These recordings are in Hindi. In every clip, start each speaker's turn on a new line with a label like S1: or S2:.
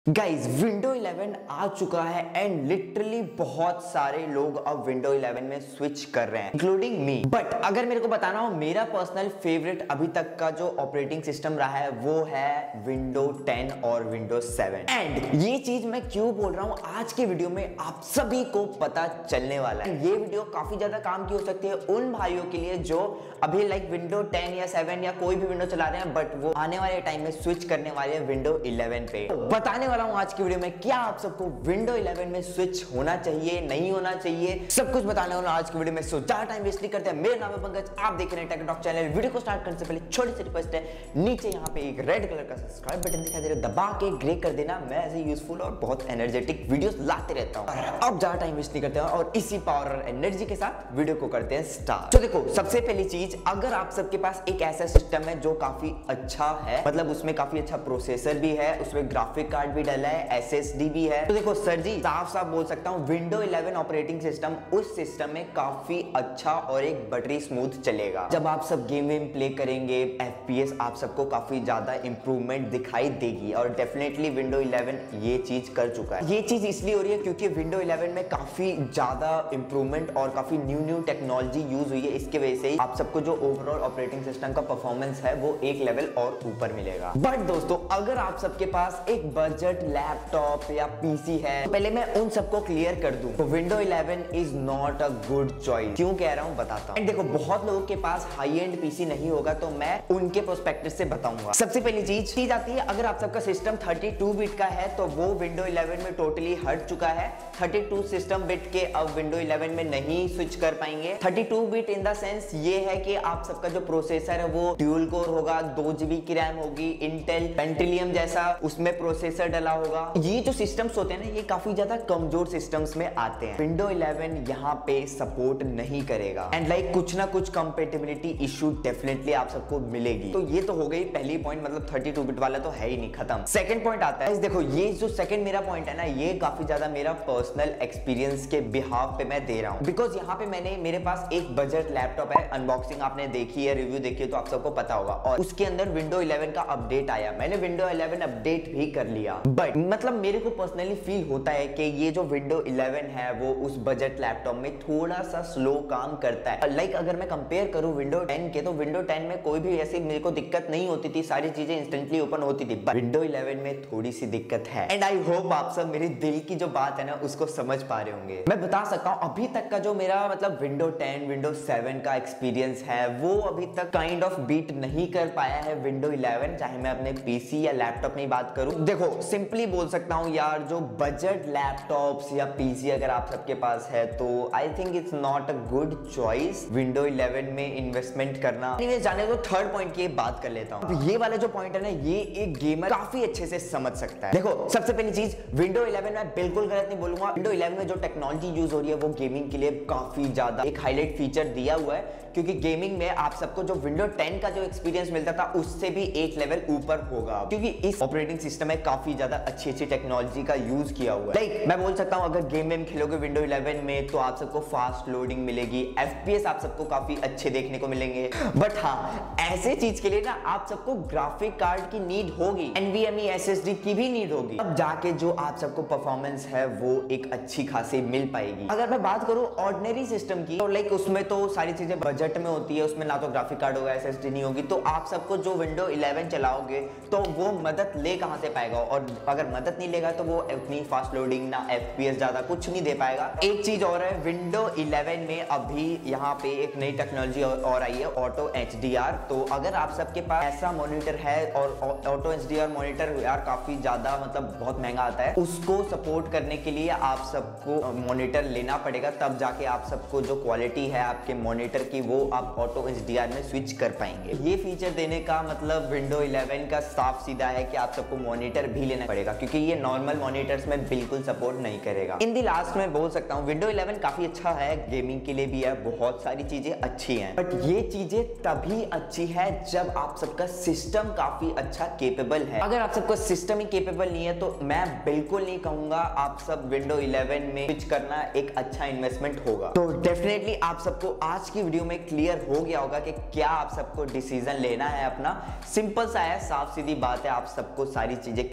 S1: गाइज विंडो 11 आ चुका है एंड लिटरली बहुत सारे लोग अब विंडो 11 में स्विच कर रहे हैं इंक्लूडिंग मी। बट अगर मेरे को बताना हो मेरा पर्सनल फेवरेट अभी तक का जो ऑपरेटिंग सिस्टम रहा है वो है विंडो 10 और विंडो 7। एंड ये चीज मैं क्यों बोल रहा हूं आज के वीडियो में आप सभी को पता चलने वाला है। ये वीडियो काफी ज्यादा काम की हो सकती है उन भाइयों के लिए जो अभी लाइक विंडो 10 या 7 या कोई भी विंडो चला रहे हैं बट वो आने वाले टाइम में स्विच करने वाले हैं विंडो 11 पे। बताने वाला हूं आज की वीडियो में क्या आप सबको विंडो 11 में स्विच होना चाहिए नहीं होना चाहिए, सब कुछ बताने वाला आज की वीडियो में। सो ज्यादा टाइम वेस्ट नहीं करते हैं, मेरा नाम है पंकज, आप देख रहे हैं टेक टॉक चैनल। वीडियो को स्टार्ट करने से पहले छोटी सी रिक्वेस्ट है, नीचे यहाँ पे एक रेड कलर का सब्सक्राइब बटन दिखाई दे रहा है, दबा के ग्रे कर देना। मैं ऐसे यूजफुल और बहुत एनर्जेटिक वीडियोस लाते रहता हूँ। अब ज्यादा टाइम वेस्ट नहीं करते हैं और इसी पावर और एनर्जी के साथ वीडियो को करते हैं स्टार्ट। तो देखो सबसे पहली चीज, अगर आप सबके पास एक ऐसा सिस्टम है जो काफी अच्छा है, मतलब उसमें काफी अच्छा प्रोसेसर भी है, उसमें ग्राफिक कार्ड भी डला है, एसएसडी भी है, तो देखो सर जी साफ साफ बोल सकता हूँ विंडो 11 ऑपरेटिंग सिस्टम उस सिस्टम में काफी अच्छा और एक बटरी स्मूथ चलेगा। जब आप सब गेम वेम प्ले करेंगे एफपीएस आप सबको काफी ज्यादा इंप्रूवमेंट दिखाई देगी और डेफिनेटली विंडो 11 ये चीज कर चुका है। ये चीज इसलिए हो रही है क्योंकि विंडो 11 में काफी ज्यादा इंप्रूवमेंट और काफी न्यू टेक्नोलॉजी यूज हुई है। इसके वजह से आप सबको जो ओवरऑल ऑपरेटिंग सिस्टम का परफॉर्मेंस है वो एक लेवल और ऊपर मिलेगा। बट दोस्तों अगर आप सबके पास एक बजट लैपटॉप या पीसी है, तो पहले मैं उन सबको क्लियर कर दूं तो window 11 is not a good choice. क्यों कह रहा हूं बताता हूं। देखो बहुत लोगों के पास हाई एंड पीसी नहीं होगा तो मैं उनके पर्सपेक्टिव से बताऊंगा। सबसे पहली चीज आती है, अगर आप सबका सिस्टम 32 बिट का है तो वो विंडो 11 में टोटली हट चुका है। 32 सिस्टम बिट के अब विंडो 11 में नहीं स्विच कर पाएंगे। 32 बिट इन द सेंस ये है कि आप सबका जो प्रोसेसर है वो ड्यूल कोर होगा, 2 GB की रैम होगी, इंटेल पेंटिलियम जैसा उसमें प्रोसेसर डला होगा। ये जो सिस्टम्स होते हैं ना ये काफी ज्यादा कमजोर सिस्टम्स में आते हैं। विंडो 11 यहाँ पे सपोर्ट नहीं करेगा एंड लाइक कुछ ना कुछ कंपेटिबिलिटी इशू डेफिनेटली आप सबको मिलेगी। तो ये तो हो गई पहली पॉइंट, मतलब 32 बिट वाला तो है ही नहीं, खत्म। सेकंड पॉइंट आता है, देखो ये जो सेकंड मेरा पॉइंट है ना ये काफी ज्यादा मेरा पर्सनल एक्सपीरियंस के बिहाफ पे मैं दे रहा हूँ। बिकॉज यहाँ पे मेरे पास एक बजट लैपटॉप है, अनबॉक्सिंग आपने देखी है, रिव्यू देखी है तो आप सबको पता होगा, और उसके अंदर विंडो 11 का अपडेट आया। मैंने विंडो 11 अपडेट भी कर लिया बट मतलब मेरे को पर्सनली फील होता है कि ये जो विंडो 11 है वो उस बजट लैपटॉप में थोड़ा सा स्लो काम करता है। लाइक अगर मैं कंपेयर करूं विंडो 10 के तो विंडो 10 में कोई भी ऐसी मेरे को दिक्कत नहीं होती थी, सारी चीजें इंस्टेंटली ओपन होती थी। बट विंडो 11 में थोड़ी सी दिक्कत है एंड आई होप आप सब मेरे दिल की जो बात है ना उसको समझ पा रहे होंगे। मैं बता सकता हूं अभी तक का जो मेरा मतलब विंडो 10 विंडो 7 का एक्सपीरियंस है वो अभी तक काइंड ऑफ बीट नहीं कर पाया है विंडो 11, चाहे मैं अपने पीसी या लैपटॉप में बात करूं। देखो सिंपली बोल सकता हूं यार, जो बजट लैपटॉप्स या पीसी अगर आप सबके पास है तो I think it's not a good choice window 11 में इन्वेस्टमेंट करना। जाने तो थर्ड पॉइंट की बात कर लेता हूं। ये वाला जो पॉइंट है ना ये एक गेमर काफी अच्छे से समझ सकता है। देखो सबसे पहली चीज विंडो 11 में बिल्कुल गलत नहीं बोलूंगा, विंडो 11 में जो टेक्नोलॉजी यूज हो रही है वो गेमिंग के लिए काफी ज्यादा एक हाईलाइट फीचर दिया हुआ है, क्योंकि गेमिंग में आप सबको जो विंडो 10 का जो एक्सपीरियंस मिलता था उससे भी एक लेवल ऊपर होगा, क्योंकि इस ऑपरेटिंग सिस्टम में काफी ज्यादा अच्छी टेक्नोलॉजी का यूज किया हुआ है। लाइक मैं बोल सकता हूं अगर गेम में खेलोगे विंडो 11 में तो आप सबको फास्ट लोडिंग मिलेगी, एफपीएस आप सबको काफी अच्छे देखने को मिलेंगे। बट हाँ ऐसे चीज के लिए ना आप सबको ग्राफिक कार्ड की नीड होगी, एनवीएमई एसएसडी की भी नीड होगी, अब जाके जो आप सबको परफॉर्मेंस है वो एक अच्छी खासी मिल पाएगी। अगर मैं बात करूं ऑर्डिनरी सिस्टम की तो लाइक उसमें तो सारी चीजें बजट में होती है, उसमें ना तो ग्राफिक कार्ड होगा एसएसडी नहीं होगी, तो आप सबको जो विंडो 11 चलाओगे तो वो मदद ले कहां से पाएगा, और अगर मदद नहीं लेगा तो वो उतनी फास्ट लोडिंग ना एफपीएस ज्यादा कुछ नहीं दे पाएगा। एक चीज और है विंडो 11 में अभी यहाँ पे एक नई टेक्नोलॉजी और आई है, ऑटो एचडीआर। तो अगर आप सबके पास ऐसा मॉनिटर है, और ऑटो एचडीआर मॉनिटर यार काफी ज्यादा मतलब बहुत महंगा आता है, उसको सपोर्ट करने के लिए आप सबको मॉनिटर लेना पड़ेगा, तब जाके आप सबको जो क्वालिटी है आपके मॉनिटर की वो आप ऑटो एचडीआर में स्विच कर पाएंगे। ये फीचर देने का मतलब विंडो 11 का साफ सीधा है कि आप सबको मॉनिटर भी लेना पड़ेगा, क्योंकि ये नॉर्मल मॉनिटर्स में बिल्कुल सपोर्ट नहीं करेगा। इन दी लास्ट में बोल सकता हूँ विंडो 11 काफी अच्छा है, गेमिंग के लिए भी है, बहुत सारी चीजें अच्छी हैं, बट ये चीजें तभी अच्छी है जब आप सबका सिस्टम काफी अच्छा केपेबल है। अगर आप सबका सिस्टम ही केपेबल नहीं है तो मैं बिल्कुल नहीं कहूंगा आप सब विंडो 11 में स्विच करना एक अच्छा इन्वेस्टमेंट होगा। तो डेफिनेटली आप सबको आज की वीडियो में क्लियर हो गया होगा कि क्या आप सबको डिसीजन लेना है अपना। सिंपल सा है, साफ सीधी बात है, आप सबको सारी चीजें क्लियर मैंने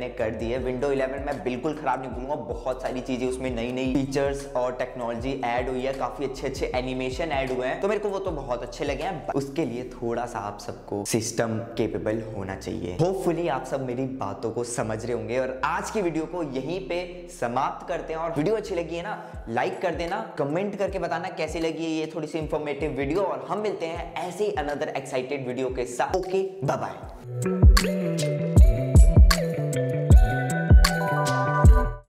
S1: ने कर दी है। विंडो 11 मैं बिल्कुल खराब नहीं बोलूंगा, बहुत सारी चीजें उसमें नई नई फीचर्स और टेक्नोलॉजी ऐड हुई है, काफी अच्छे अच्छे एनिमेशन ऐड हुए हैं, तो मेरे को वो तो बहुत अच्छे लगे हैं। उसके लिए थोड़ा सा आप सबको सिस्टम केपेबल होना चाहिए। होपफुली आप सब मेरी बातों को समझ रहे होंगे और आज की वीडियो को यहीं पे समाप्त करते हैं। और वीडियो अच्छी लगी है ना, लाइक कर देना, कमेंट करके बताना कैसी लगी है ये थोड़ी सी इंफॉर्मेटिव वीडियो, और हम मिलते हैं ऐसे ही अनदर एक्साइटेड वीडियो के साथ। Okay, bye bye.